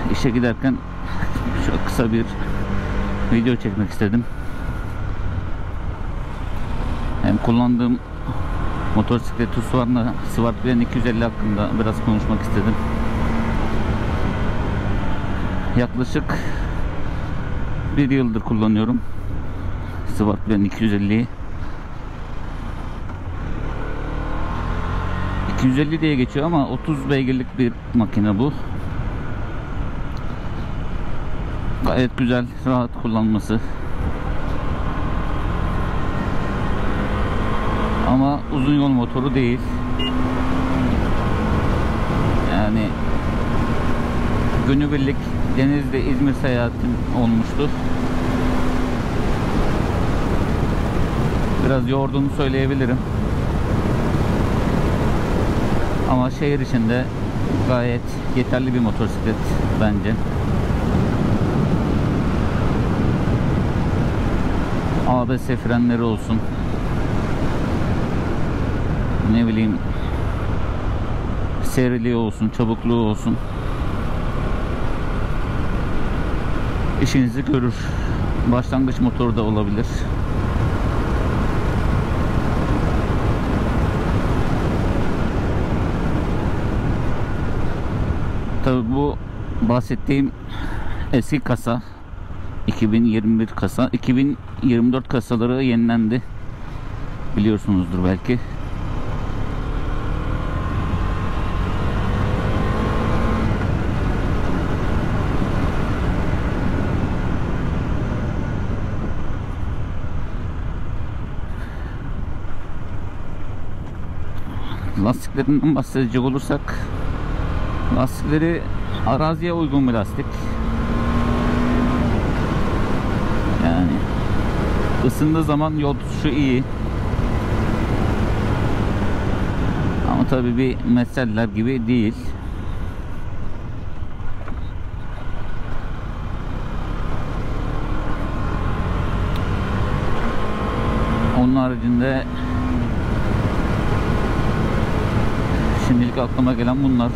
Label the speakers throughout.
Speaker 1: işe giderken şu kısa bir video çekmek istedim. Hem kullandığım motosiklet Husqvarna Swartwind 250 hakkında biraz konuşmak istedim. Yaklaşık bir yıldır kullanıyorum Swartwind 250'yi. 250 diye geçiyor ama 30 beygirlik bir makine bu. Gayet güzel, rahat kullanması. Ama uzun yol motoru değil. Yani günübirlik Denizli İzmir seyahatim olmuştu. Biraz yorduğunu söyleyebilirim. Ama şehir içinde gayet yeterli bir motosiklet bence. ABS frenleri olsun, ne bileyim seriliği olsun, çabukluğu olsun, işinizi görür. Başlangıç motoru da olabilir. Tabii bu bahsettiğim eski kasa, 2021 kasa. 2024 kasaları yenilendi, biliyorsunuzdur belki. Lastiklerinden bahsedecek olursak, lastikleri araziye uygun bir lastik. Yani ısındığı zaman yol tutuşu iyi. Ama tabii bir meseleler gibi değil. Onun haricinde şimdilik aklıma gelen bunlar.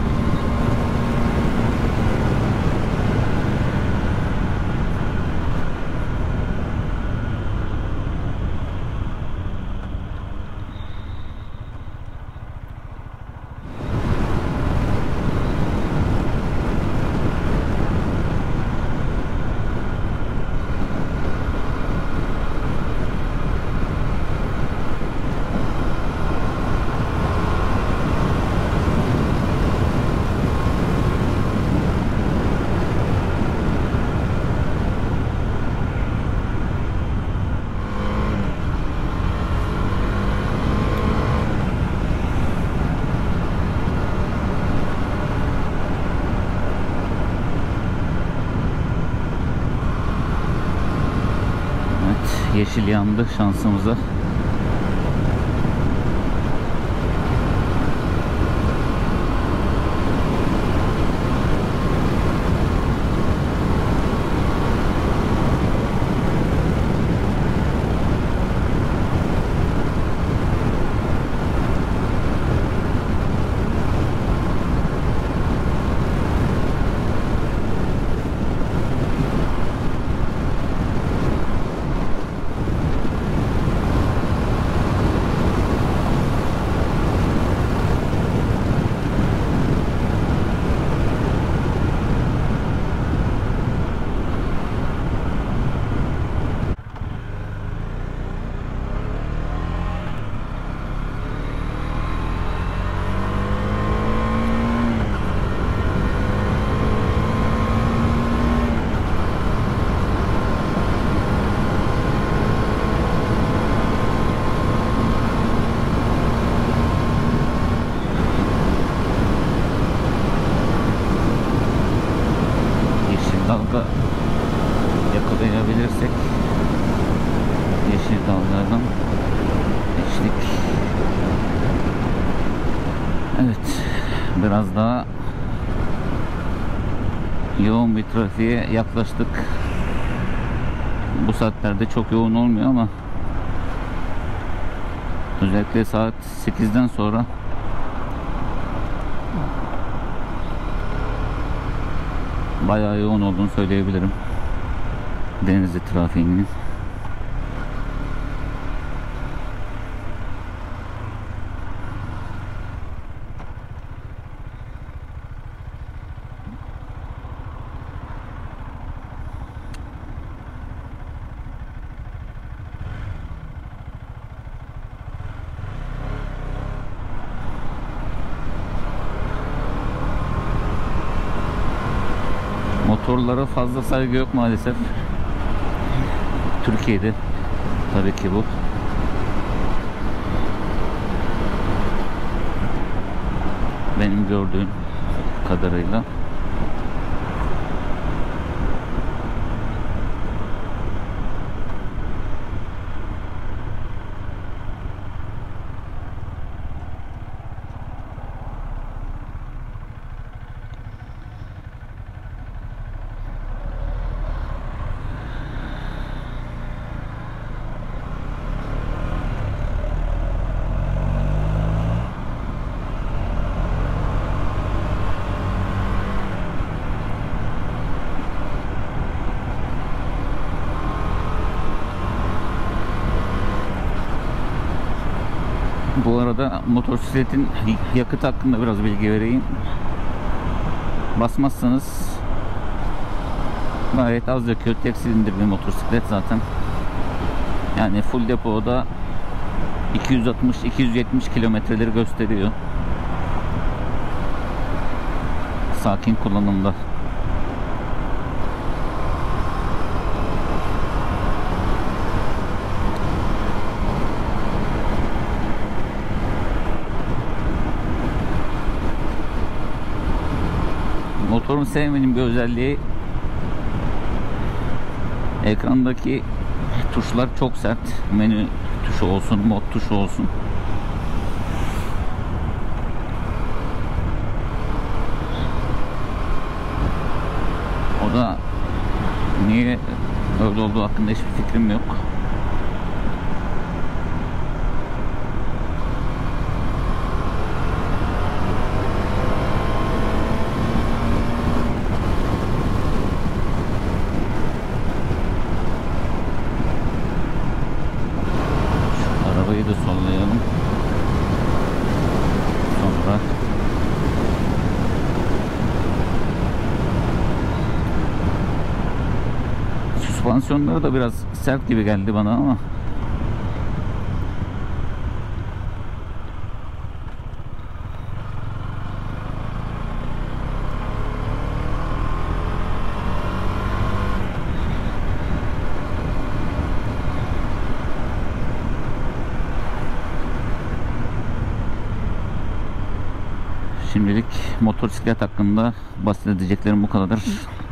Speaker 1: Yeşil yandı şansımıza. Dalga yakalayabilirsek, yeşil dalgadan geçtik. Evet, biraz daha yoğun bir trafiğe yaklaştık. Bu saatlerde çok yoğun olmuyor ama özellikle saat 8'den sonra bayağı yoğun olduğunu söyleyebilirim. Denizli trafiğinin. Motorlara fazla saygı yok maalesef. Türkiye'de tabii ki bu. Benim gördüğüm kadarıyla. Bu arada motosikletin yakıt hakkında biraz bilgi vereyim. Basmazsanız gayet az yakıyor. Tek silindir bir motosiklet zaten. Yani full depoda 260-270 kilometreleri gösteriyor. Sakin kullanımda. Motorun sevmediğim bir özelliği, ekrandaki tuşlar çok sert. Menü tuşu olsun, mod tuşu olsun. O da niye öyle olduğu hakkında hiçbir fikrim yok. Arabayı da sollayalım. Sonra süspansiyonları da biraz sert gibi geldi bana ama şimdilik motosiklet hakkında bahsedeceklerim bu kadar.